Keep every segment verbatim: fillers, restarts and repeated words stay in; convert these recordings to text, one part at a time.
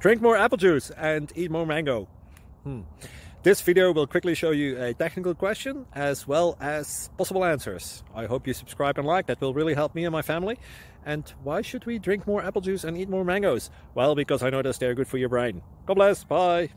Drink more apple juice and eat more mango. Hmm. This video will quickly show you a technical question as well as possible answers. I hope you subscribe and like, that will really help me and my family. And why should we drink more apple juice and eat more mangoes? Well, because I noticed they're good for your brain. God bless, bye!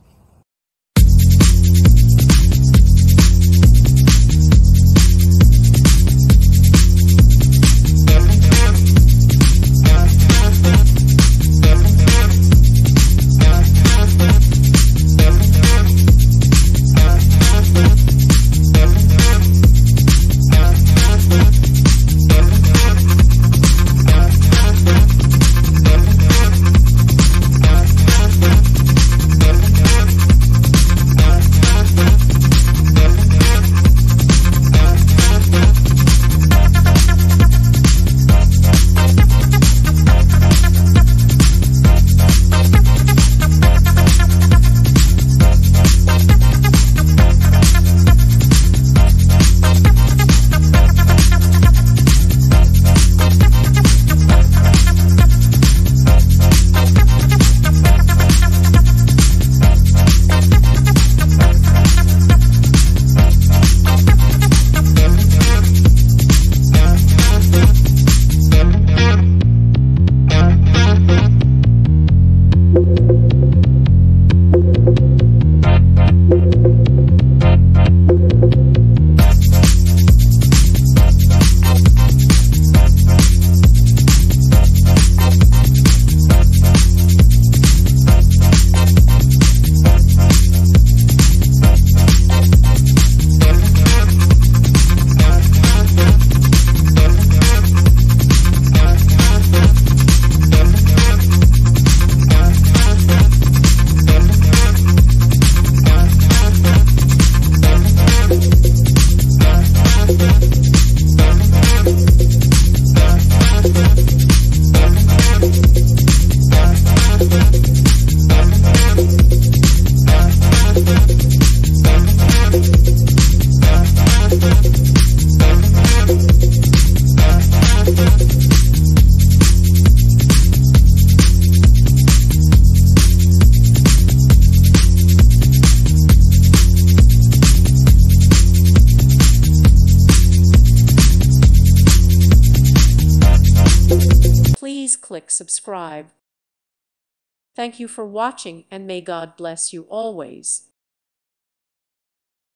Please click subscribe. Thank you for watching, and may God bless you always.